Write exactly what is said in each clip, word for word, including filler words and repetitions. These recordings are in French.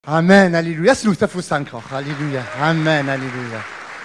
Amen, alléluia. C'est nous, ça encore. Alléluia. Amen, alléluia.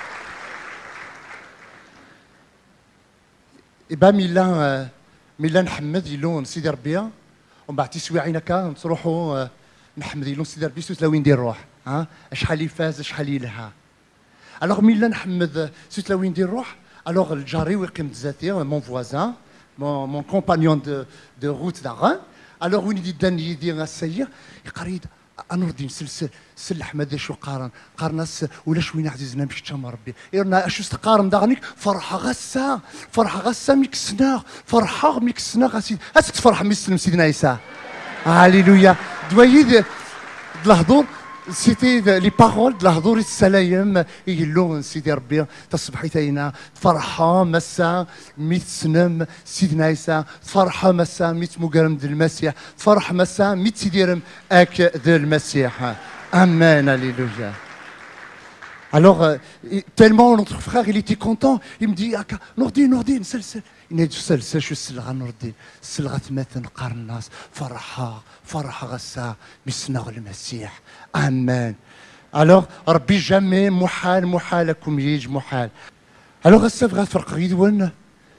إبا ميلا ميلا نحمد يلون سيدي ربي ومن بعد تسوي عينك نروحوا نحمد يلون سيدي ربي سوت لوين ندير روح ها شحال يفاز شحال يلها. الوغ ميلا نحمد سوت لوين ندير روح الوغ الجاري ويقيم ذاتي مون فوازان مون مون كومبانيون دو دو روت داغان الوغ وين يدان يدير السير يقريد أنور الدين سلسل سل حمد شو قارن قارناس ولا شوينا عزيزنا مش تشام ربي إرنا أشو استقارن داغنيك فرحة غسا فرحة غسا ميكسنا فرحة ميكسنا غسيد أسك فرحة ميسلم سيدنا عيسى هاليلويا دويد الهضور سيتي لي بارول د الهضور السلايم يقولون سيدي ربي تصبحي تاينا فرحه مسا ميت سنم سيدنا عيسى فرحه مسا ميت مقرم د المسيح فرح مسا ميت سيديرم اك د المسيح amen alléluia. Alors, euh, tellement notre frère, il était content. Il me dit, Nourdine, Nourdine, sel, sel. Il m'a dit, sel, sel, je suis là, Nourdine. Sel, غتمثل قرناس فرحة فرحة غسا مسنغ المسيح. Amen. Alors, ربي jamais محال محالكم يج محال. Alors, غسا بغا فرق غيدون.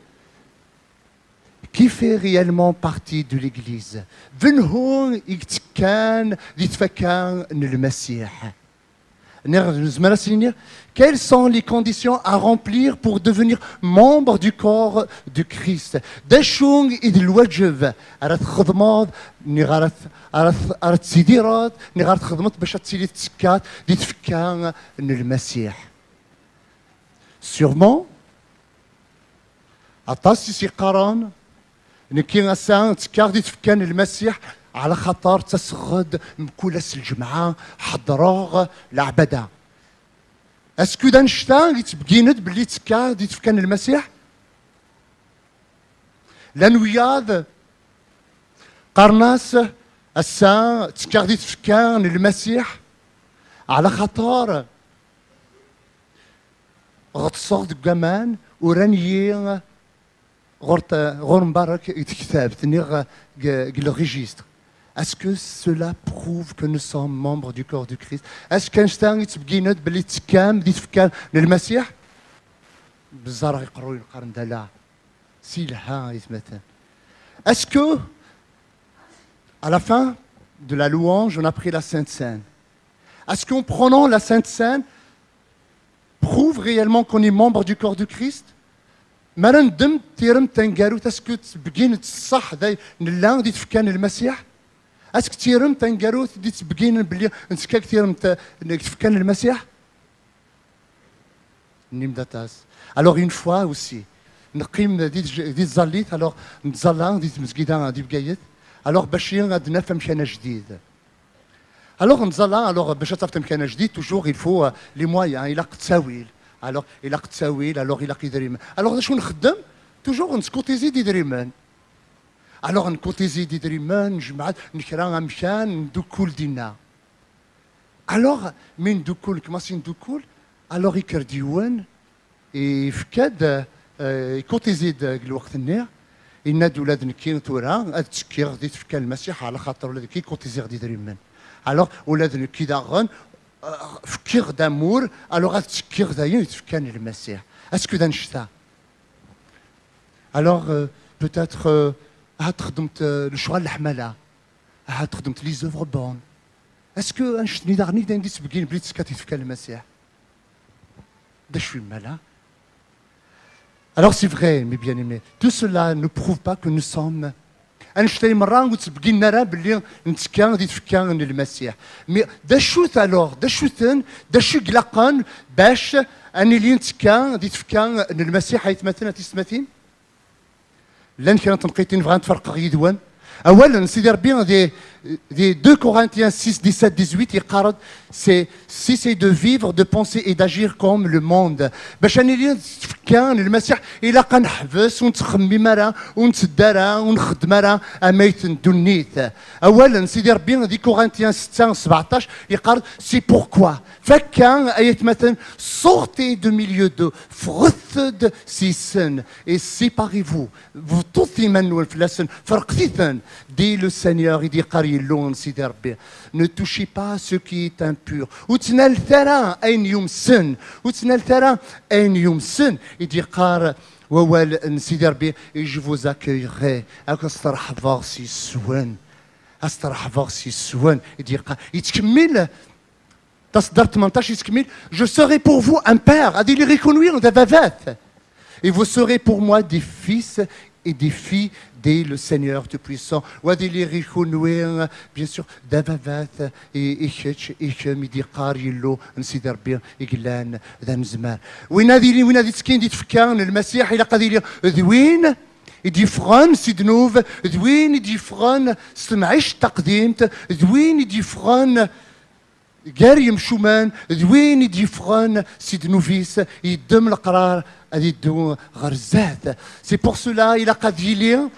Qui fait réellement partie de l'Église? Vin هو يتكان يتفكان المسيح. Quelles sont les conditions à remplir pour devenir membre du corps de Christ? داشون إذ الواجب أراد خدمات نغارت أراد أراد سيديرات نغارت خدمات باش تسيدي تسكات دي تفكان المسيح. Sûrement أطاسي سي قران نكي غسان تسكار دي تفكان المسيح على خطر تسغد مكولس الجمعة حضراغ العبادة. اسكو دانشتا يتبقيند باللي تكا دي تفكان المسيح؟ لانوياض قرناس السا تكا دي تفكان المسيح على خطر غتصاد كمان ورانيي غورت غور مبارك يتكتاب تنيغ le registre. Est-ce que cela prouve que nous sommes membres du corps du Christ? Est-ce qu'Einstein يتبقينا بلي تكام دي تفكان للمسيح؟ بزاف يقروا القرن دا لا سي لها يتمثل. Est-ce que à la fin de la louange on a pris la Sainte Seine? Est-ce qu'en prenant la Sainte Seine prouve réellement qu'on est membre du corps du Christ? ما ندم تيرم تنقارو تسكو تبقين الصح ذا نلا دي تفكان المسيح؟ اسك تيرم تنقارو دي تبقين بلي نسكاك تيرم تفكان المسيح؟ نيم داتاس. Alors une fois aussi نقيم دي دي زاليت alors نتزالان دي مسجدان دي بقايت alors باش غادي نفهم مكان جديد. alors نتزالان alors باش تفهم مكان جديد toujours il faut les moyens il a تساويل. Alors, il a تصاويل, alors il a كيدريم. Alors, شنو نخدم؟ toujours نسكوتيزي دي دريمان. Alors, نكوتيزي دي دريمان, نجمع نكرا مشان ندوكول دينا. Alors, من دوكول كماسي ندوكول, alors يكر ديوان, يفكاد يكوتيزي الوقت النير, ينادوا ولاد نكين تورا, هاد تسكير غادي تفكا المسيح على خاطر ولاد كي كوتيزي غادي دريمان. Alors, ولاد نكي داغن, فكير دامور الوغ تفكير دايا يتفكان المسيح. اسكو دانشتا الوغ بوتيتر هاد خدمت الشغل الحماله هاد خدمت لي زوفر بون اسكو انشتني داغني داندي تبقين بلي تسكات يتفكان المسيح دا شوي مالا. Alors c'est vrai mes bien-aimés, tout cela ne prouve pas que nous sommes أنشتري مرة وتبقي نرى باللي نتكا غادي تفكا المسيح. مي دا شوت الوغ دا شوتن دا شو قلقان باش اني اللي نتكا غادي تفكا المسيح يتمثل تيسماتين؟ لان كان تنقيتين بغا نتفرق غيدوان. اولا سيدي ربي دي دي deux Corinthiens six dix-sept dix-huit يقارد سي سي سي دو فيفر دو بونسي اي داجير كوم لو موند باش اني اللي تفكا المسيح الا كنحبس ونتخمم راه ونتدارا ونخدم راه اميت ندنيت. اولا سيدي ربي دي كورنثيان ستة سبعطاش يقارد سي بوركوا فكا ايت مثلا sortez de milieu de فرثد سيسن et séparez-vous vous tous Emmanuel فلاسن فرقتيثن دي لو سينيور يدي قري يلون سيدي ربي. Ne touchez pas ce qui est impur. وتنال ثرى أين يمسن وتنال ثرى أين يمسن يدي قار ووال سيدي ربي je vous accueillerai أسترحب سي سوان أسترحب سي سوان يدي قار يتكمل تصدر ثمانطاش يتكمل je serai pour vous un père هذه اللي غيكونوا دابا et vous serez pour moi des fils et des filles dit le Seigneur Tout-Puissant. Bien sûr, Davavat et Ichetch, Ichem, Idikar, Yillo, Nsiderbir, Iglan, Danzman. Winadili, Winaditskin, dit Fkan, le Messiah, il a Kadilia, Edwin, Idifran, Sidnouv, Edwin, Idifran, Smaïch, Takdimt, Edwin, Idifran. قال يمشومان ذوين يدي فران سيد نوفيس يدم القرار هذه دو غرزات سي بور سولا الى قد يلي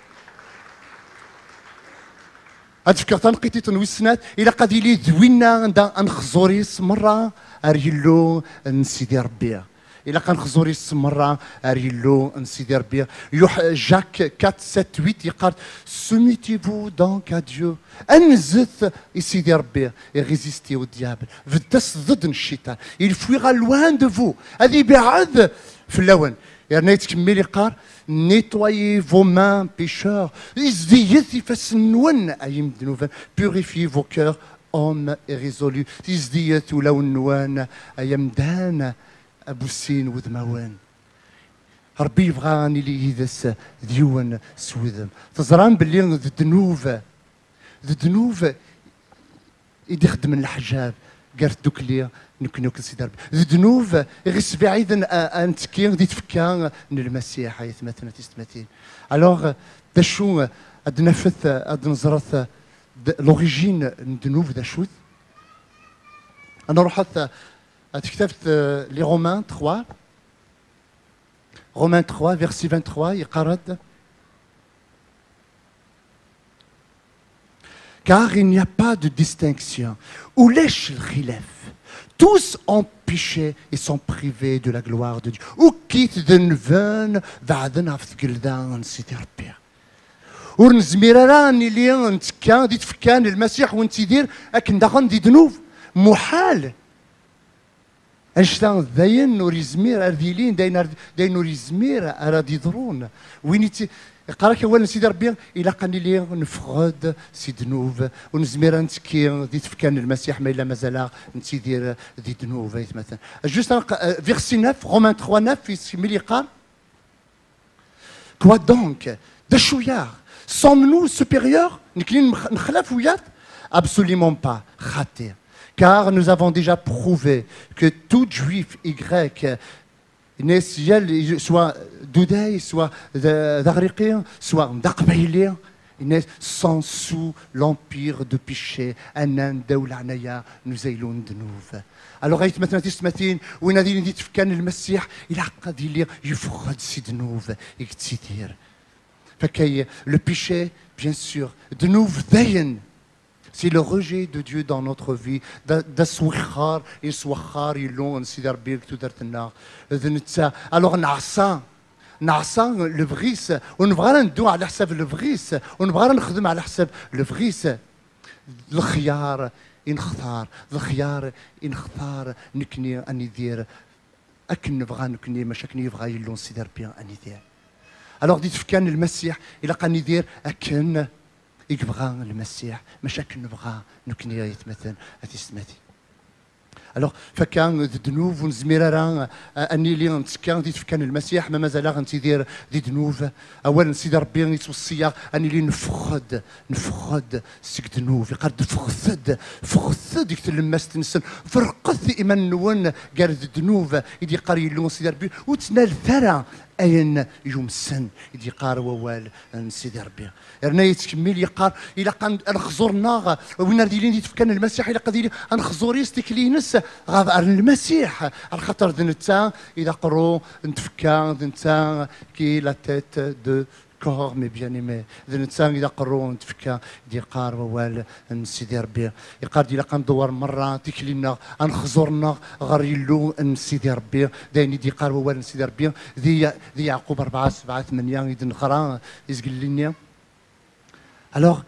اتفكر تنقيتي تنويسنات الى قد يلي ذوينا دا انخزوريس مره اريلو نسيدي ربي إلا كان خزوريس مرة أريلو نسيدي ربي يوح جاك أربعة سبعة ثمانية يقال سميتيفو دونك أديو أنزث يسيدي ربي يغيزيستي والديابل فدس ضد الشيطان يلفويغا لوان دو فو هذه بعد في اللون يعني تكمل يقال نيتوايي فو مان بيشور يزديث يفسنون أيم دنوفان بوريفي فو كور أوم ريزولو يزديث ولو النوان أيام دانا أبو السين وذموان ربي يبغاني لي يدس ديوان سوذم تزران باللي الذنوب الذنوب يدي خدم الحجاب قالت دوك لي نكون نوكل سيدي ربي الذنوب غيس بعيدا انت كي غادي تفكا المسيح اي ثمانية وثمانين الوغ دا شو اد نفث اد نزرث لوريجين الذنوب دا شوت انا رحت كتبت لي رومان ثلاثة رومان ثلاثة verset vingt-trois يقرد car il n'y a pas de distinction ou lèche le khilaf tous ont péché et sont privés de la gloire de Dieu ou quittent den ven بعدنا في قلدان سيدي ربي ورنزمير راني لي انت كان دي تفكان المسيح وانت دير اكن داغن دي ذنوب محال أشتان ذاين نوريزمير أرديلين داين داين نوريزمير أرادي ضرون وينيتي قراك أولا سيدي ربي إلا قاني لي نفقد سي ذنوب ونزمير نتكي دي تفكان المسيح ما إلا مازال نتيدير دي ذنوب مثلا جوست فيرسي neuf رومان ثلاثة neuf في ملي قال كوا دونك دا شويار sommes-nous supérieurs نكلين نخلاف ويات absolument pas خاطئ car nous avons déjà prouvé que tout juif y grec, soit d'Oudey, soit d'Ariqien, soit d'Aqbaïlien, sont sous l'empire de péché. nous aylons de nouveau. Alors, il maintenant تسمتين وين هذه اللي تفكان المسيح إلى قد يلي يفقد سي دنوب يكتير. فكاي le péché, bien sûr, de nouveau داين. C'est le rejet de Dieu dans notre vie. دسوخار يسوخار يلون سيدار بيك تدرتنا. Alors نعصى نعصى الفغيس ونبغى ندو على حساب الفغيس ونبغى نخدم على حساب الفغيس. الخيار ينختار الخيار ينختار نكني اني دير اكن نبغى نكني مشاكني يبغى يلون سيدار بيان اني دير. Alors ديت فكان المسيح الى قاني دير اكن يبغى المسيح مشاكل نبغى نكني يتمثل اتسمتي. الوغ فكان ذنوب ونزميرا اني لي نتكان ديت فكان المسيح ما مازال غنتيدير دي ذنوب اولا سيدي ربي يتوصيا اني لي نفخد نفخد سيك ذنوب يقاد فخثد فخثد ديك لماس تنسن فرقث ايمان نون قال ذنوب يدي قاري لون سيدي ربي وتنال ثرى أين يمسن يدي قار ووال سيدي ربي رنا يتكمل يقار إلا قان نخزرنا وين رديلين دي تفكان المسيح إلا قديلي نخزور يستكلينس غاض المسيح على خاطر دنتا إذا قرو نتفكا دنتا كي لا تيت دو كور مي بيان ايمي دنتا إذا قرو نتفكا دي قار ووال سيدي ربي يقار دي لقا ندور مرة تكلينا نخزرنا غير يلو سيدي ربي دايني دي قار ووال سيدي ربي ذي ذي يعقوب أربعة سبعة ثمانية يدن خرا يزقل لنا. Alors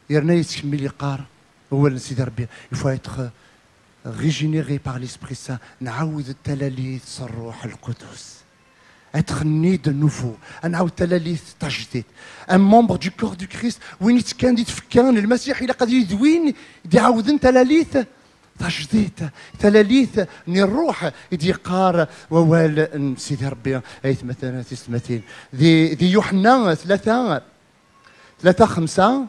يرنا يتكمل يقار هو سيدي ربي يفوا يتخ ريجينيري بار ليسبري سان نعاود التلاليث الروح القدس être né de nouveau نعاود تلاليث تجديد ان ممبر دو كور دو كريست وين كان يتفكان المسيح الى قد يدوين يعاودن تلاليث تجديد تلاليث من الروح يدي قار ووال سيدي ربي ايت مثلا تسمتين ذي ذي يوحنا ثلاثة ثلاثة خمسة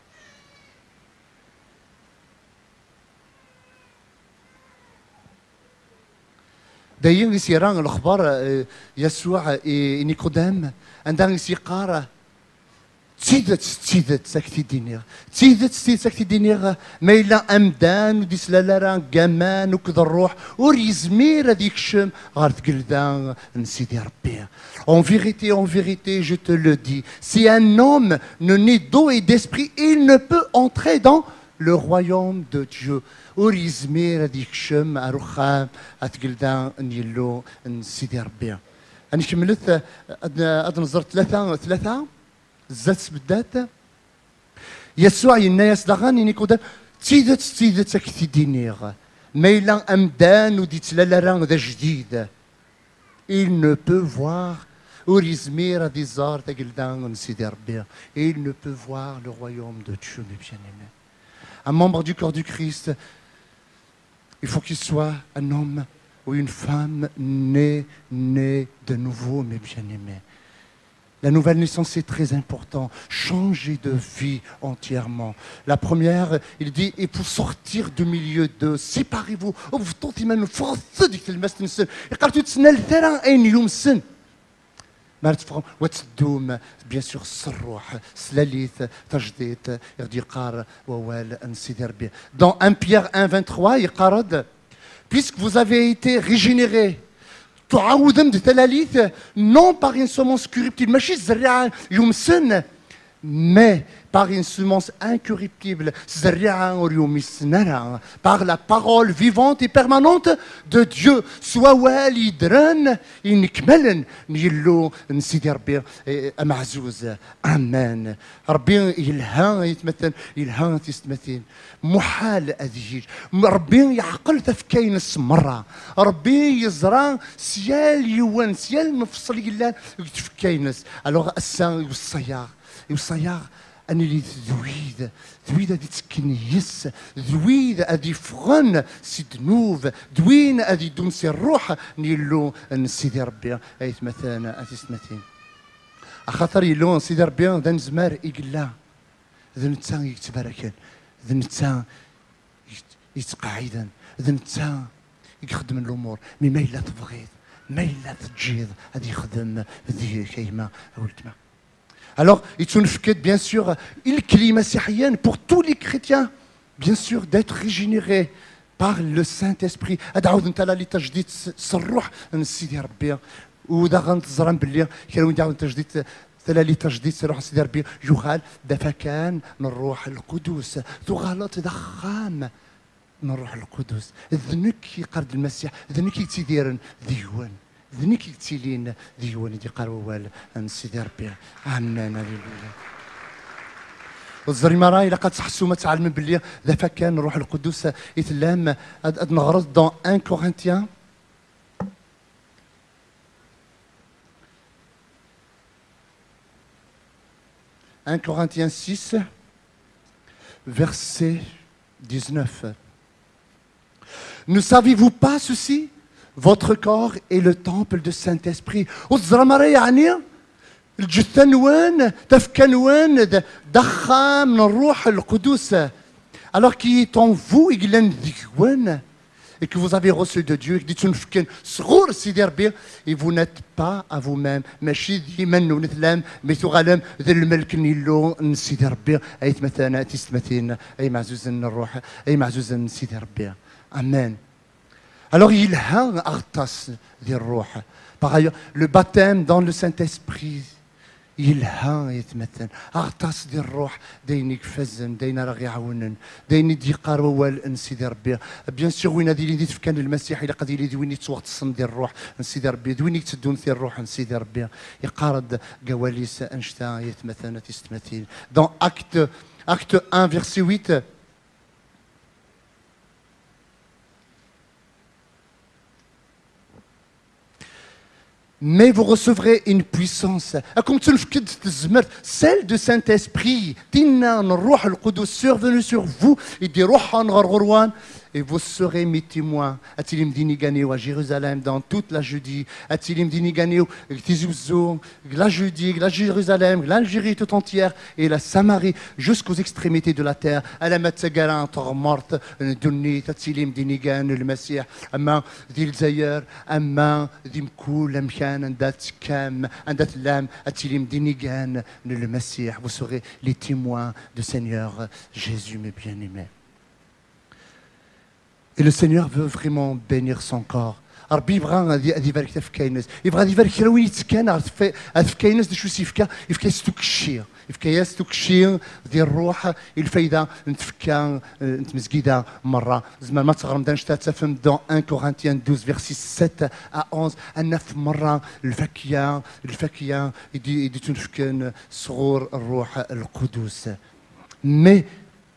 دايما يسيران الاخبار يسوع نيقودام عندها يسيقار تيدت تيدت ساكتي دينيغ تيدت تيدت ساكتي دينيغ ميلا امدان وديس لالا كامان وكذا الروح وريزمير هذيك الشم غار تقلدان نسيدي ربي. En vérité, en vérité, je te le dis, si un homme ne naît d'eau et d'esprit, il ne peut entrer dans le royaume de Dieu. وريزمير هذيك الشم اروخام اتقلدان نيلو نسيدي ربي. انا كملت اد نزرت ثلاثه ثلاثه زات بدات يسوع الناس دغاني نيكودام تيدت تيدت ساكتي دينيغ ميلا امدان وديت لا راه ذا جديد il ne peut voir وريزمير دي زار تقلدان سيدي ربي il ne peut voir le royaume de Dieu mes bien-aimés. Un membre du corps du Christ, il faut qu'il soit un homme ou une femme née, née de nouveau mes bien-aimés. La nouvelle naissance est très important. Changer de vie entièrement. La première, il dit, et pour sortir du milieu de, séparez-vous. Oh, vous tentez même force ديك المسن. قالت تسنى الثرى أين يمسن. ما تفهم وتدوم بيان سور الروح سلاليث تجديد يغدي قار ووال نسيدي ربي. Dans un Pierre un vingt-trois يقارد puisque vous avez été régénérés تعاودم تلاليث non par une semence corruptible ماشي الزريعة يمسن mais par une semence incorruptible par la parole vivante et permanente de Dieu. Soit والدران ينكملن نيلو نسيدي ربي معزوز امان ربي يلها يتمثل يلها تستمثل محال اديج ربي يعقل تفكين السمره ربي يزرع سيال يوان سيال مفصل يلان تفكينس الوغ السان والصياغ والصياغ أنا اللي ذويد ذويد هذه تكنيس ذويد هذه فغن سي دنوب دوين هذه دون سي الروح نيلو نسيدي ربي أيت مثلا أتسمتين أخاطر يلون سيدي ربي ذا نزمار إقلا ذا نتسان يتباركن ذا نتسان يتقاعدا ذا نتسان يخدم الأمور مي ما إلا تبغيض ما إلا تجيض هذه يخدم ذي كيما أو الكما. Alors, il faut bien sûr, il climat syrien pour tous les chrétiens, bien sûr, d'être régénérés par le Saint-Esprit. أدعو أنت لا لتجديد الروح نسيدي ربي ودا غنتزرم باللي كانوا يدعوا تجديد لا لتجديد الروح نسيدي ربي يغال دفكان من الروح القدس تغالط ضخام من الروح القدس ذنك يقرد المسيح ذنك يتديرن ديوان ذنيك يتيلين ديوان دي قروال نسيدي ربي عنا لله الزري مراي لقد تحسوا ما تعلم باللي ذا فكان الروح القدس يتلام اد نغرض دون واحد كورنثيان واحد كورنثيان ستة verset dix-neuf. Ne savez-vous pas ceci? Votre corps est le temple du Saint-Esprit. والزرمرة يعني الجثن وين تفكن وين دخام من الروح القدس. Alors qui est en vous يقلن ذكوان et que vous avez reçu de Dieu et que تنفكن صغور سيدي ربي et vous n'êtes pas à vous-même ماشي ديما ونثلام ميتو غالم ذا الملك نيلو نسيدي ربي أي مثلا تستمثين أي معزوز الروح أي معزوز نسيدي ربي. Amen. Alors il a un artas de roh. Par ailleurs, le baptême dans le Saint-Esprit, il a un يتمثل artas de roh دينك فزن دينا راه يعاونن ديني دي قارول نسيدي ربي. Bien sûr وين هذه اللي في كان المسيح إلا قد يلي دويني توقت الصن ديال الروح نسيدي ربي دويني تدون في الروح نسيدي ربي يقارد قواليس انشتا يتمثل تستمثل. Dans acte Acte un, verset huit. Mais vous recevrez une puissance. Comme tu le celle de Saint-Esprit, survenu sur vous, et des et vous serez mes témoins. Atilim diniganeo à Jérusalem, dans toute la Judée. Atilim diniganeo, Tizouzo, la Judée, la Jérusalem, l'Algérie tout entière et la Samarie jusqu'aux extrémités de la terre. À Matsagaran, morte, Dunni, Atilim dinigan, le Messie, Amma, Dilzayer, Amma, Dimkou, Lamkhan, Andat Kam, Andat Lam, Atilim dinigan, le Messie. Vous serez les témoins du Seigneur Jésus, mes bien-aimés. Et le Seigneur veut vraiment bénir son corps. ربي يبغى غادي يبارك في كاينس يبغى غادي يبارك راه وين يتكان في كاينس دي شو سيفكا يفكا ستوكشي يفكا ستوكشي ديال الروح الفايده نتفكا نتمزكيدا مره زعما ما تغرمدانش تفهم دون واحد كورنثيان اثناشر فيرسي سبعة à onze ان في مره الفكيه الفكيه يدي يدي تنفكن صغور الروح القدس مي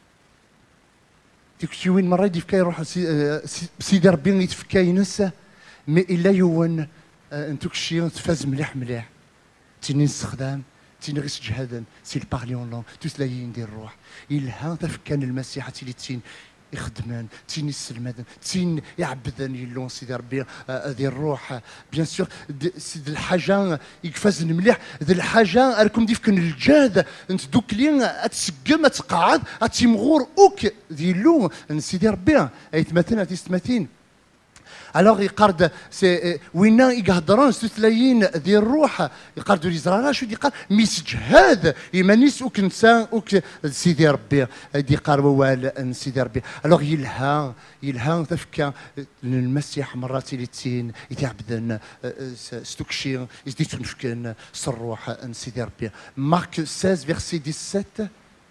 تيك وين مرة يدي فكا يروح سيدي ربي يتفكا ينس مي إلا يوان انتوك الشي تفاز مليح مليح تيني نستخدم تيني غير تجهدن سي البارليون لون تسلايين ديال الروح إلها تفكان المسيح تيلي تين يخدمان تين يسلمدن تين يعبدن يلون سيدي ربي ديال الروح بيان سور سيد الحاجه يكفازن مليح ذي الحاجه راكم ديفكن الجاد انت دوك لي تسقم تقعد تيمغور اوك ديالو سيدي ربي ايت مثلا تيستماتين الوغ يقارد سي وين يقهضرون ستلايين ديال الروح يقاردوا لي زرارا شو يقال ميسجهاد يمانيس اوك نسا اوك سيدي ربي دي قاروال سيدي ربي الوغ يلها يلها تفكا المسيح مرات اللي تين يتعبدن ستوكشي يزيد تنفكن الروح سيدي ربي مارك ستة عشر فيرسي سبعة عشر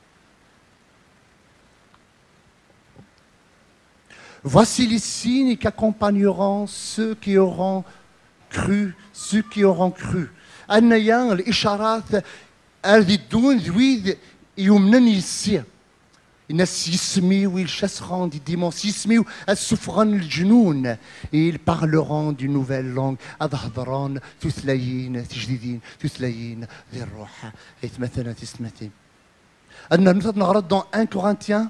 Voici les signes qui accompagneront ceux qui auront cru, ceux qui auront cru. أنيان الإشارات اللي دون ذويد يمنن يسير. الناس يسميو يلشسرون دي ديمونس يسميو السفران الجنون. Et ils parleront d'une nouvelle langue. أظهرون تثليين تجديدين تثليين ذي الروح. إيت مثلا تسمتي. أن نغرد dans واحد Corinthiens.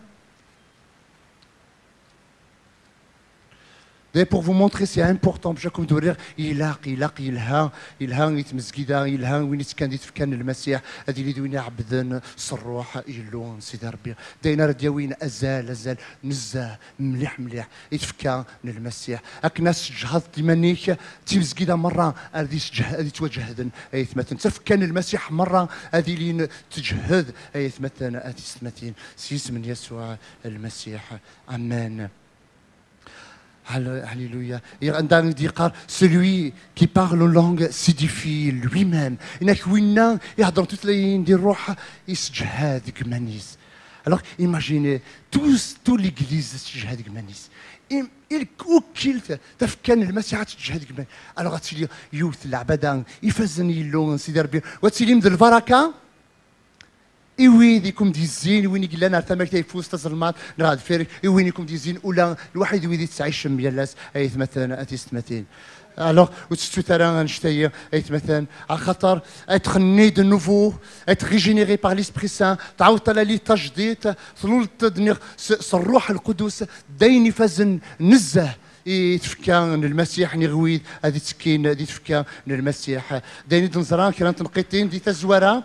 Pour vous montrer, c'est important. بشكل مدورير يلاقي يلاقي يلها يلها يتمزكيدا يلها وين كان يتفكان المسيح هذه اللي دوينا عبدن الروح يلون سيدي ربي داينا دياوين ازال ازال نزاه مليح مليح يتفكا المسيح هاك ناس جهض ديمانيك تمزكيدا مره هذه هذه توجهدن ايت مثلا تفكان المسيح مره هذه اللي تجهد ايت مثلا هذه سمتين سيس من يسوع المسيح امان. Alléluia. Dans le celui qui parle en langue s'édifie lui-même. Il y a dans toutes les lignes de roha, il se jihad gmanis. Alors imaginez, tous, toute l'église se jihad gmanis. Il كوكلت تفكان المسيح تجهد كمان. Alors غتسيلي يوث العبادة يفزن يلون سيدي ربي وتسيلي من البركة إيويديكم ديزين وين يقول لنا تماك تيفوز تظلمات نراد فيرك إيوينكم ديزين ولا الواحد يويدي تعيش ميلاس أي مثلا أتيستمتين. Alors, tu te rends à مثلا على خاطر être né de nouveau, être régénéré par l'Esprit Saint, تعاود على لي تجديد ثلول تدنير الروح القدس داين يفزن نزه يتفكا المسيح نغويد هذه تسكين هذه تفكا المسيح داين تنزران كي تنقيتين دي تزوره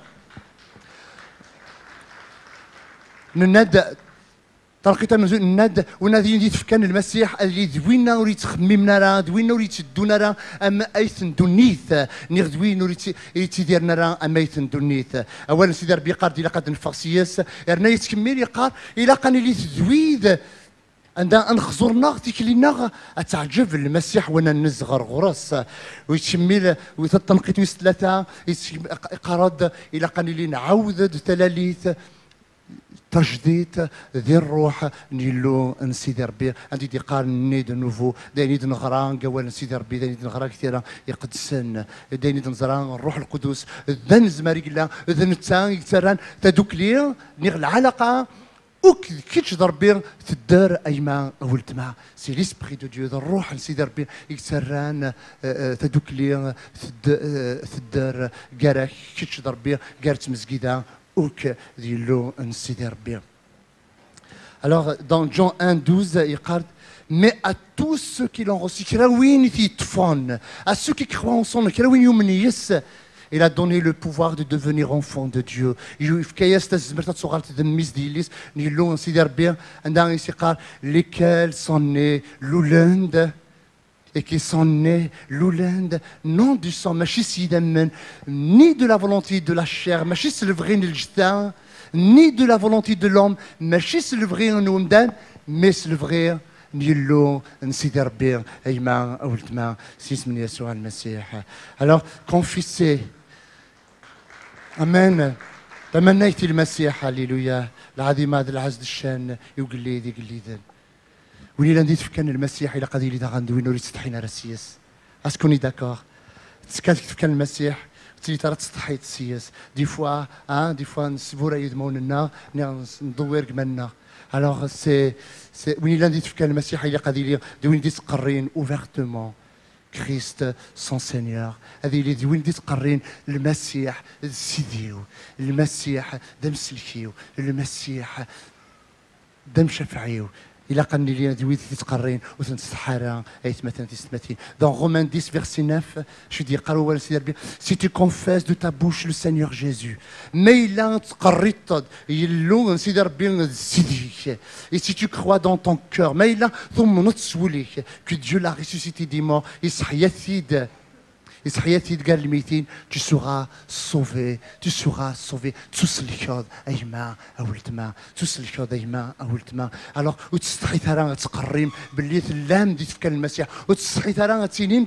نناد تلقيت النزول الند ونادي دي تفكان المسيح اللي دوينا وريت تخممنا راه دوينا وريت تدونا راه اما ايثن دونيث نير دوين وريت يتيديرنا راه اما ايثن دونيث اولا سيدي ربي قال دي لقد نفاسياس رنا يتكمل يقال الى قاني لي تزويد عندها انخزرنا تيكلينا اتعجب المسيح وانا نزغر غرس ويتشمل ويتنقيت ويس ثلاثه قراد الى قاني لي نعاود تلاليث تجديد ذي الروح نيلو نسيدي ربي عندي دي قال نيد نوفو دايني نغرا قوال نسيدي ربي دايني نغرا كثيرا يقدسن دايني نزرا الروح القدس ذن زماري قلا ذن تان يكتران تدوك لي نيغ العلاقه وك كيتش ضربي تدار ايما ولد ما سي ليسبري دو ديو الروح نسيدي ربي يكتران تدوك لي تدار كارا كيتش ضربي كارت مسجده وك ديالو نسيدي ربي. Alors dans Jean un douze il dit mais à tous ceux qui l'ont reçu كراوين يتفون à ceux qui croient en son كراوين يمنيس il a donné le pouvoir de devenir enfant de Dieu. في كياس تزمرت صغار تدميس دياليس نيلو نسيدي ربي عندها يقال lesquels sont nés l'Hollande et qui sont nés l'Hollande non du sang ماشي سيدا من ni de la volonté de la chair ماشي سلفغي الجدان ni de la volonté de l'homme ماشي سلفغي نومدان mais سلفغي نيلو نسيدي ربي ايما ولد ما سيس من يسوع المسيح. Alors confessez amen تمنيت المسيح هللويا العظيم هذا العز الشان يقليدي قليدا ويلي لاندي تفكان المسيح الى قضي لي دا غندوي نوري تستحينا راسياس اسكوني داكور تسكات تفكان المسيح تي ترى تستحيت السياس دي فوا ها دي فوا نسبورا يدموننا ندوير قمنا. Alors c'est c'est ويلي لاندي تفكان المسيح الى قضي لي دوين دي تقرين اوفرتومون كريست سون سينيور هذه اللي دي وين دي تقرين المسيح سيديو المسيح دم سلكيو المسيح دم شفعيو إلا قال لي دي وين دي تقرين وتنسحارا ايت مثلا تسمتين dans Romains dix verset neuf je dis قالوا ولا سيدي ربي si tu confesses de ta bouche le Seigneur Jésus ما إلا تقريت يلو سيدي ربي سيديك et si tu crois dans ton cœur ما إلا ثم نتسوليك que Dieu l'a ressuscité des morts يصحى يثيد يصحى يثيد قال الميتين tu seras sauvé tu seras sauvé تسلكود أيما أولد ما تسلكود أيما أولد ما. alors وتستحي ترى تقريم باللي اللام دي تفكر المسيح وتستحي ترى تينيم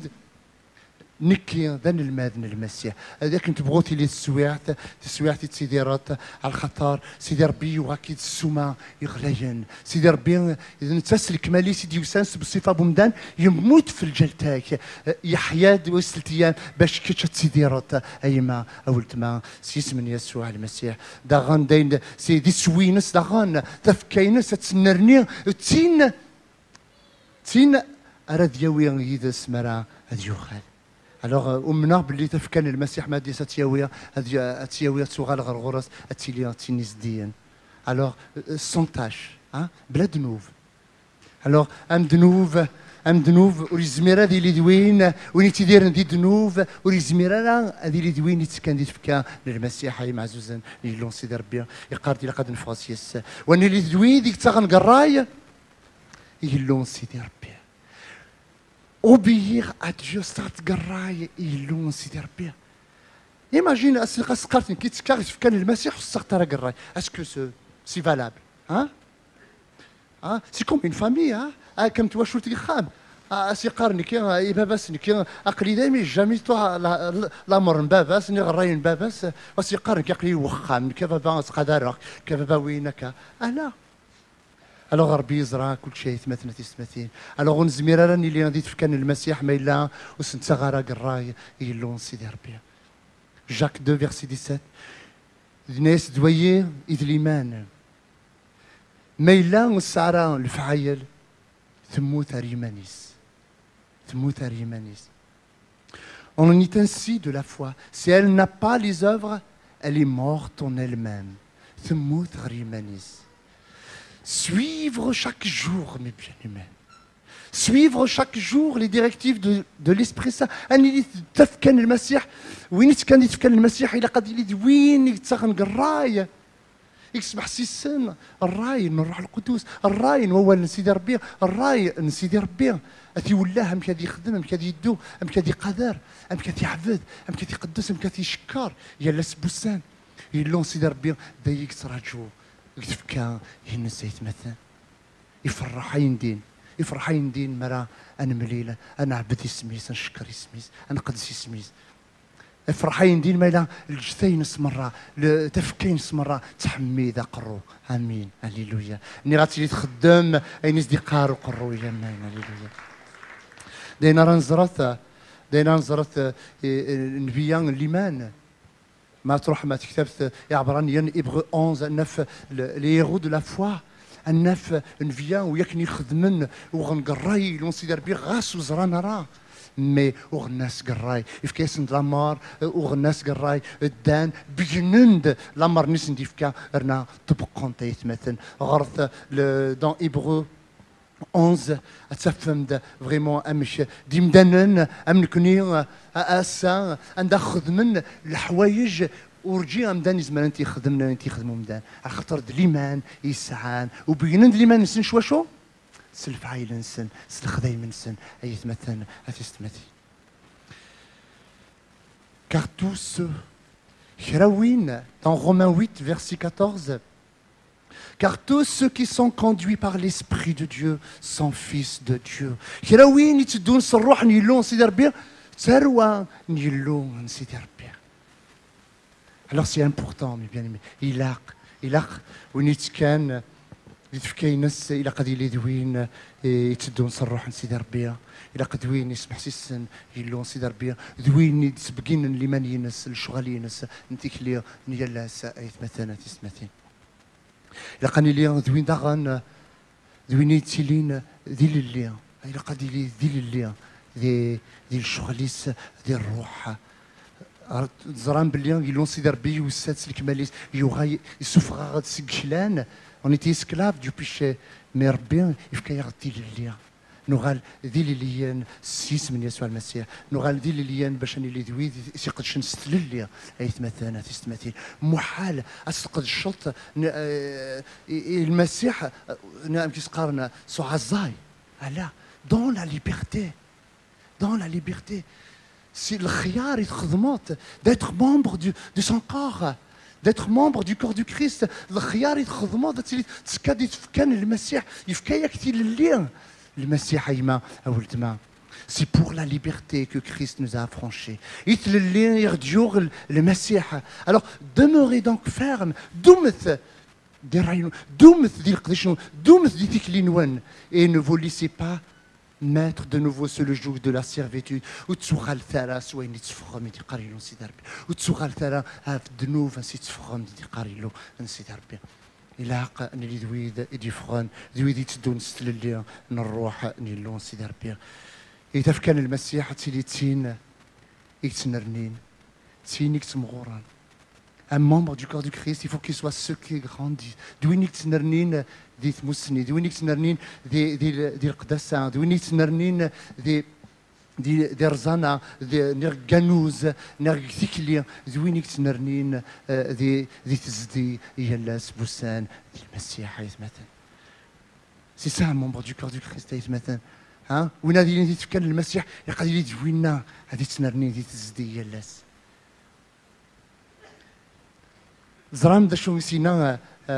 نكي ذن الماذن المسيح هذاك تبغوتي لي تسويعت تسويعتي تسيديرات على الخطر سيدي ربي وغاكيد السما يغلين سيدي ربي اذا تسل كمالي سيدي وسانس بصفه بومدان يموت في الجلتاك يحيا وسلت ايام باش كيتش تسيديرات ايما اولت ما سيس من يسوع المسيح داغان داين سيدي سوينس داغان تفكينس تسنرني تين تين اراد يوي يدس مرا هديوخال. Alors ومنا باللي تفكان المسيح ما ديس تياويه هذه تياويه تسوغال غرغرس اتيليا تينيس ديان. alors sans tâche hein بلا ذنوب. alors ام ذنوب ام ذنوب وليزميرا هذه اللي دوين وين تيدير ندي ذنوب وليزميرا هذه اللي دوين تكان دي تفكا للمسيح هاي معزوزا اللي لون سيدي ربي يقار ديال قد نفاسيس وان اللي دوين ديك تاغن قراي يلون سيدي ربي obéir à Dieu start قراي يلون سيدي ربي. imagine اسقا سقرتني كي تكاري في كان المسيح وستار قراي اسكو سو سي فالابل ها ها سي كوم اون فامي ها كم تواشو تي خام سي قارني كي باباس كي اقلي دايما جامي تو لامر باباس ني غراي باباس وسي قارني كي وخام كيف بابا قدرك كيف بابا وينك انا. alors ربي يزرع كل شيء ثمثنا تسمتين. alors نزمير راني اللي غادي تفكان المسيح ما الا وسنت غارا قراي يلون سيدي ربي. جاك deux verset dix-sept الناس دويه اذ الايمان ما الا والسعرة الفعايل ثموت ريمانيس ثموت ريمانيس. on en est ainsi de la foi si elle n'a pas les œuvres elle est morte en elle-même ثموت ريمانيس. Suivre chaque jour, mes bien-aimés. Suivre chaque jour les directives de, de l'Esprit Saint. أني تفكن المسيح وين تكن يتفكن المسيح إلى قد يلي وين يتسخن الراي يسمح سيسن الراي من الروح القدس الراي هو سيدي ربي الراي سيدي ربي أتي والله أم كذي يخدم أم كذي يدو أم كذي قدر أم كذي يعبد أم كذي يقدس أم كذي يشكر يلا سبوسان يلون سيدي ربي دايك تراجو يتفكا ينسى يتمثل يفرح يندين يفرح يندين مرا انا مليله انا عبد سميس نشكر سميس انا قدس سميس فرحين دين مالا الجثين سمرة تفكين سمرة تحمي ذا قرو امين هللويا ني غاتولي تخدم اين صديقار وقرو يا امين هللويا دينا راه نزرت دينا نزرت نبيان الايمان ما تروح ما تكتبت عبرانيا ابغ onze neuf لي هيرو دو لا فوا النف نفيان وياك نخدمن وغنقراي لونسيدر بي غاس وزرانا راه مي وغناس قراي إفكاسن لامار وغناس قراي الدان بجنند لامار نس نديفكا رنا طبقون تيتمثل غرث دون إبرو onze تفهم دا فريمون امش ديمدانن ام نكوني اسا نداخذ من الحوايج ورجي امدان زمان انت خدمنا انت خدموا مدان على خاطر الايمان يسعان وبينن الايمان نسن شوا شو سلف عايل نسن سل خدايم نسن اي مثلا اتستمتي car tous ceux Héroïne dans Romains huit verset quatorze car tous ceux qui sont conduits par l'Esprit de Dieu sont fils de Dieu. Héroïne يتدون صروح نيلون سيدي ربي تروى نيلون سيدي ربي. Alors c'est important mes bien-aimés. إلاق إلاق ونيت كان يتفكينس إلا قد يلي دوين يتدون صروح سيدي ربي. إلا قد دوين يسمح سيسن يلون سيدي ربي دوين يتسبقين اللي مانينس الشغالينس نتيك لي نيالاس أيت مثلا تسمتين. إلا قاني لي دوين داغن دوين تيلين ديال اللي إلا قد لي ديال اللي دي ديال الشغليس ديال الروح زران بلي يلون سيدي ربي وسات الكماليس يوغا يسوفغا غاد سكشلان on était esclaves du péché mais ربي يفكا يغطي اللي نغال ديال الليان سيس من يسوع المسيح نغال ديال الليان باش اني اللي دوي سيقدش نستل اللي ايت مثلا تستمثيل محال اسقد الشط المسيح نعم كيسقارنا سو عزاي لا دون لا ليبرتي دون لا ليبرتي سي الخيار يتخدمات d'être membre du de son corps d'être membre du corps du Christ الخيار يتخدمات تسكاد يتفكان المسيح يفكا يكتي اللي المسيح أيما أولد ما c'est pour la liberté que Christ nous a affranchis. Alors demeurez donc ferme دومث ديراينو دومث ديال قديشنو دومث دي تيكلينوان et ne vous laissez pas mettre de nouveau sur le joug de la servitude وتسوغال ثرا سوين يتفخم يدي قاريلو نسيت ربي وتسوغال ثرا هاف دنوف نسيت تفخم يدي قاريلو نسيت ربي إلاق نلي دويد يدي فخان دويد يتدون ستللي نروح نيلون سيدي ربي إذا كان المسيح تيلي تين يتنرنين تين يتمغوران un membre du corps du Christ il faut qu'il soit ce qui grandit دوين يتنرنين دي تمسني دوين يتنرنين دي دي دي القداسة دوين يتنرنين دي دي دي رزانا دي نير كانوز نير ثيكلي زوين يتنرنين دي دي تزدي يلاس بوسان المسيح مثلا سي سا ممبر دو كور دو كريست مثلا ها وين هذه اللي تفكر المسيح يقدر لي زوينا هذه تنرنين دي تزدي يلاس زرام دا شو سينا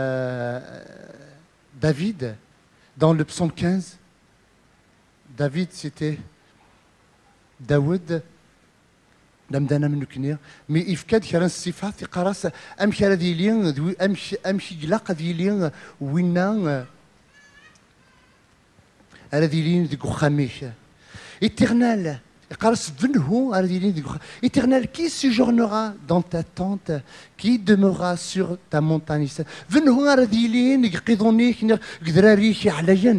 دافيد dans le psaume quinze David c'était داود لم دانا منو كنيا مي إفكاد كران الصفات قراص أم كرا ديالين دوي أمشي أمشي قلاقة ديالين وينا على ديالين ديكو خاميش إترنال قراص فنهو على ديالين ديكو إترنال كي séjournera dans ta tente qui demeurera sur ta montagne فنهو على ديالين يقيضونيك قدراريك عليا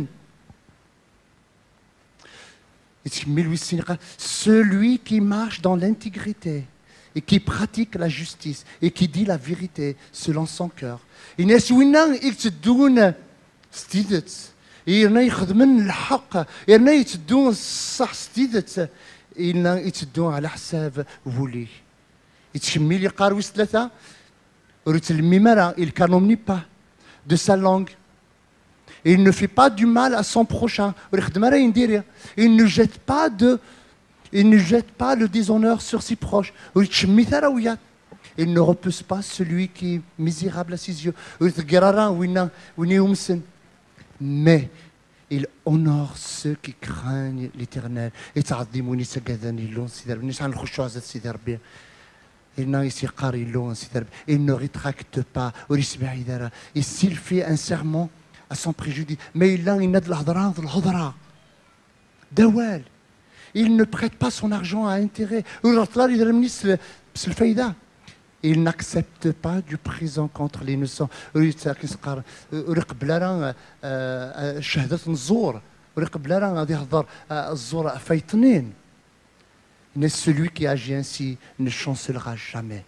celui qui marche dans l'intégrité et qui pratique la justice et qui dit la vérité selon son cœur. Il n'est pas يتدون ستيدت إلنا يخدمن الحق إلنا يتدون الصح ستيدت إلنا يتدون على حساب ولي يتشمي لي قاروس ثلاثة وريت الميمارا il calomnie pas de sa langue. Il ne fait pas du mal à son prochain. Il ne jette pas de, il ne jette pas le déshonneur sur ses proches. Il ne repousse pas celui qui est misérable à ses yeux. Mais il honore ceux qui craignent l'Éternel. il ne rétracte pas. Et s'il fait un serment à son préjudice, mais il a de l'hadra, de l'hadra. Dawal. Il ne prête pas son argent à intérêt. Il n'accepte pas du présent contre les innocents. Mais celui qui agit ainsi ne chancelera jamais.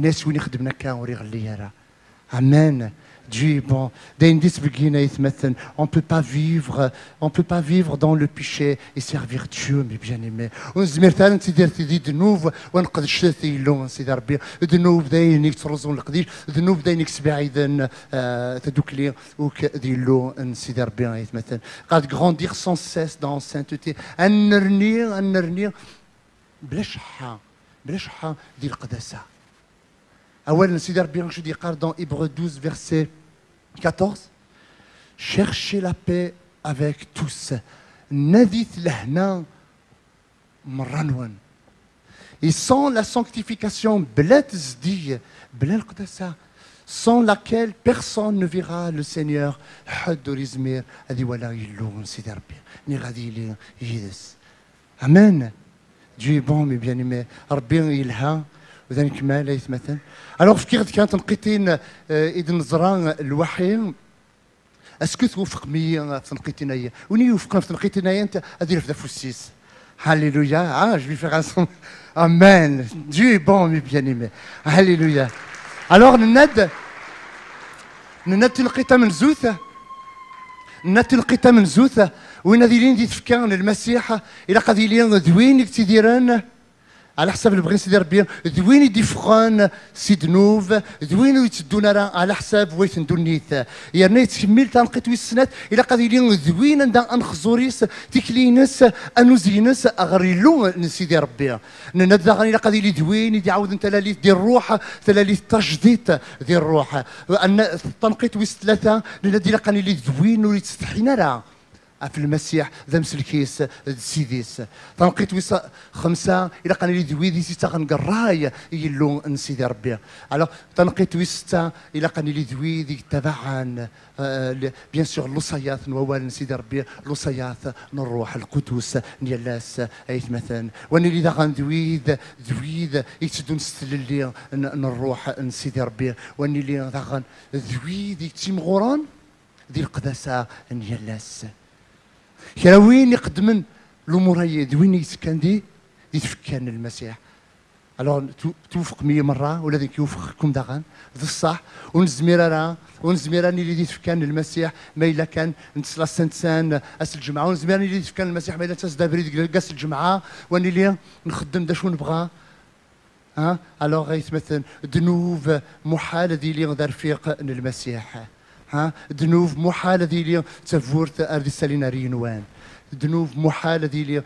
Amen. Dieu est bon. On ne peut pas vivre, on peut pas vivre dans le péché et servir Dieu, mes bien-aimés. ونزمرتان تدير تدي ذنوب ونقدش تيلو سيدي ربي ذنوب داينك ترزون القديش ذنوب داينك سبعيدا تدوكلي وكديلو سيدي ربي مثلا قد grandir sans cesse dans sainteté ان نرني ان نرني بلا شحه بلا شحه ديال القداسه. أولا سيدي ربي شو دي قال dans Hébreux douze verset quatorze. Cherchez la paix avec tous. Nadith lahna marranwan. Et sans la sanctification blat zdi bla القداسة sans laquelle personne ne verra le Seigneur. حد وريزمير هذه ولا يلون سيدي ربي ني غادي لي يدس. Amen. Dieu est bon, mes bien-aimés. ربي يلها وذلك ما لا يتمثل. Alors فكرت كانت نقيتين إذ نزران الوحي اسكو توفق مية في نقيتين وني يوفقنا في نقيتين انت ادير في فوسيس. هاليلويا. اه جو في فيغ ان امان. Dieu est bon, mes bien-aimés. هاليلويا. Alors نناد نناد تلقيتها من زوثة نناد تلقيتها من زوثة وين هذه دي تفكان المسيح الى قد لين ذوينك تديران على حسب اللي بغي سيدي ربي ذوين يديفغان سيدنوف ذوين يتدون راه على حساب ويتندون نيت يعني تكمل تنقيت ويسنات الى قد يلين ذوين عند انخزوريس تكلينس انوزينس اغريلو سيدي ربي ننذا غني قد يلي ذوين يعاود انت لاليث ديال الروح تلاليث تجديد ديال الروح ان تنقيت ويس ثلاثه الذي لقى لي ذوين ويتستحينا راه في المسيح ذا مسلكيس سيديس تنقيت ويس خمسه الى قال لي دويدي سته غنقراي يلو نسيدي ربي على تنقيت ويس سته الى قال لي دويدي تبعا بيان سور لوصيات نوال نسيدي ربي لوصيات نروح القدوس نيلاس ايت مثلا واني اللي ذا غندويد دويد يتسدو نستللي نروح نسيدي ربي واني اللي ذا غن دويد يتيمغوران ديال القداسه نيلاس كرا وين يقدمن الامور هي وين يسكن دي يتفكان المسيح. الوغ توفق مية مره ولا ذيك يوفقكم داغان ذا الصح ونزمير راه ونزمير اللي يتفكان المسيح ما الا كان نتسلا سنتسان اس الجمعه ونزمير اللي يتفكان المسيح ما الا تسدا بريد قاس الجمعه واني اللي نخدم دا شو نبغى ها الوغ يتمثل ذنوب محال ديالي غدار فيق المسيح ها ذنوب محال ديالي تفورت اردي سالينا رينوان ذنوب محال ديالي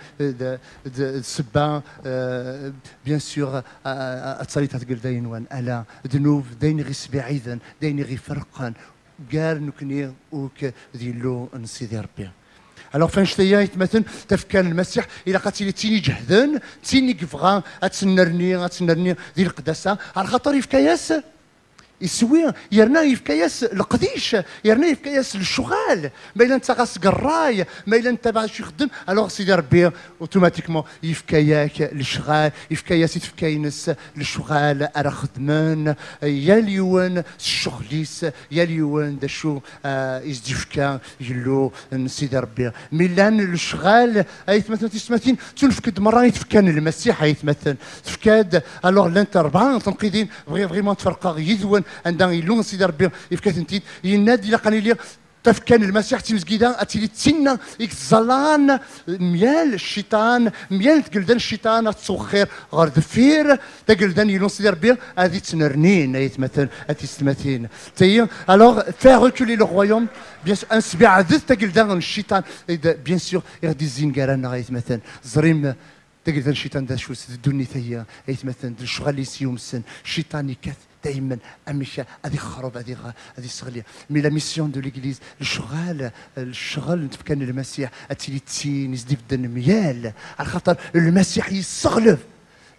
السبا بيان سور اتصاليت تقول داينوان الا ذنوب داين غي سبعيدا داين غي فرقان قال نكني وك ديالو نسيدي ربي. الوغ فين شتيا يتمثل تفكان المسيح الى قاتلي تيني جهدن تيني كفغا اتسنرني اتسنرني ديال القداسه على خاطر يفكاياس يسوي يرنا يفكاياس القديش يرنا يفكاياس الشغال ما الا انت غاس قراي ما الا انت باغي يخدم الوغ سيدي ربي اوتوماتيكمون يفكاياك الشغال يفكاياس يتفكاينس الشغال راه خدمان يا اليوان الشغليس يا اليوان دا شو يزديفكا يلو سيدي ربي ميلان الشغال يتمثل تسماتين تنفكد مره يتفكان المسيح يتمثل تفكاد الوغ لانت اربعه تنقيدين فريمون تفرقا يذون عندنا يلون سيدي ربي يفكات انتي ينادي الى قال لي تفكان المسيح تيمزكيدا اتيلي تسنى يكزلان ميال الشيطان ميال تقلدان الشيطان تسخر غير دفير تقلدان يلون سيدي ربي هذه تنرنين يتمثل اتيستماتين تي الوغ فير ريكولي لو رويوم بيان سور ان سبيع ذات تقلدان الشيطان بيان سور يغدي الزنكران يتمثل زريم تقلدان الشيطان دا شو الدنيا ثيا يتمثل الشغل يسيوم السن الشيطان يكث دائما امشى هذه خرب هذه هذه الصغليه مي لا ميسيون دو ليغليز الشغال الشغل كان المسيح اتيلي تسين يزدي في الدنيا ميال على خاطر المسيح يستغلف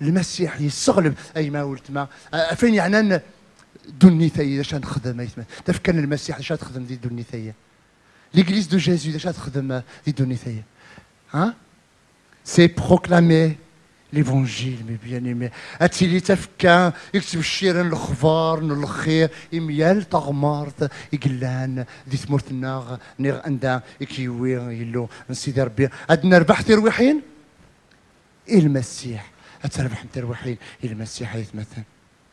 المسيح يستغلب اي ما ولت ما فين يعني دوني ثايا اش نخدم ايتما تفكر المسيح اش تخدم دي دوني ثايا ليغليز دو جيزو اش تخدم دي دوني ثايا ها سي بروكلامي ليفونجيل مي بيان ايمي هاتي لي تفكا يكتب الشير الخبار الخير يميال تغمارت يقلان دي ثمورتنا نيغ اندا يكيوي يلو نسيدي ربي عندنا ربح ترويحين المسيح هتربح ترويحين المسيح يتمثل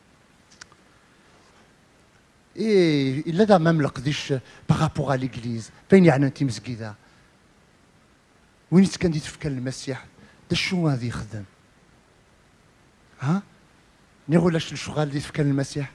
ايه الا دا ما ملقديش بارابور على ليغليز فين يعني انت مسكيده وين كان دي تفكر المسيح دا شنو غادي يخدم ها نقول لاش الشغل دي تفكر المسيح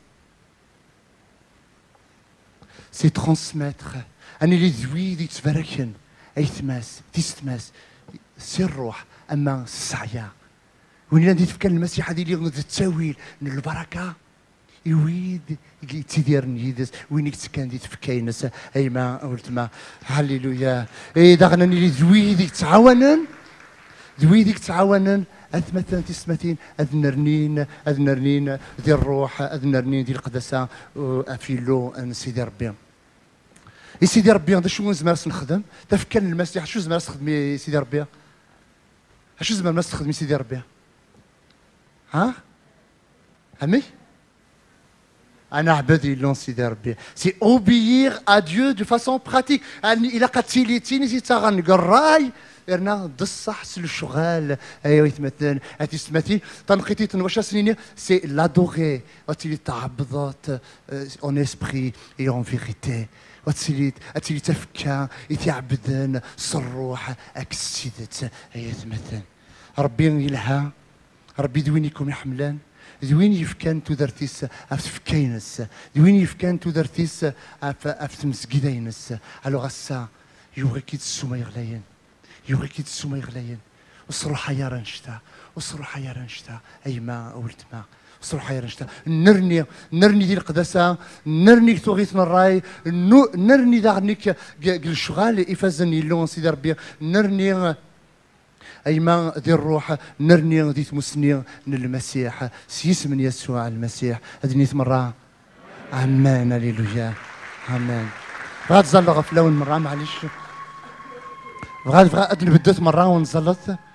سي ترانسميتر اني لي زوي دي تباركن اي تماس تيستماس سي الروح اما السعيه وين غادي تفكر المسيح هذه اللي التاويل من البركه يويد تيدير نيدس وين كان دي تفكاينس اي ما قلت ما هللويا اي داغنا لي زوي ديك تعاونن زوي ديك تعاونن مثلا تسمتين اذ نرنين اذ نرنين دي الروح اذ نرنين دي القداسه افيلو سيدي ربي يا سيدي ربي هذا شنو زعما نخدم تفكر المسيح شو زعما تخدم سيدي ربي شو زعما تخدم سيدي ربي ها عمي أنا عبدي لون سيدي ربي سي اوبيير ا ديو دو فاسون براتيك الى قتيليتيني سي تاغن قراي رنا دصح الشغال ايوا يتمثل هاتي سماتي تنقيتي تنواشا سنيني سي لادوغي وتيلي تعبضات اون اسبري اي اون فيغيتي وتسيلي اتيلي تفكا يتعبدن صروح اكسيدت ايوا يتمثل ربي يلها ربي دوينيكم يا حملان دوين يفكان تودرتيس افكاينس دوين يفكان تودرتيس اف اف مسكيدينس الوغ سا يوغي كيت السما يغلاين يوغي كيت السما يغلاين وصروحا يا رنشتا وصروحا يا رنشتا اي ما قلت ما وصروحا يا رنشتا نرني نرني دي القداسه نرني توغيتنا الراي نرني داغنيك الشغال افازني لون سيدي ربي نرني أيما ذي الروح نرني ذي تمسني للمسيح سيس من يسوع المسيح هذه مرة أمان هللويا أمان بغات زال غفلة مرة معليش بغات بغات بدات مرة ونزلت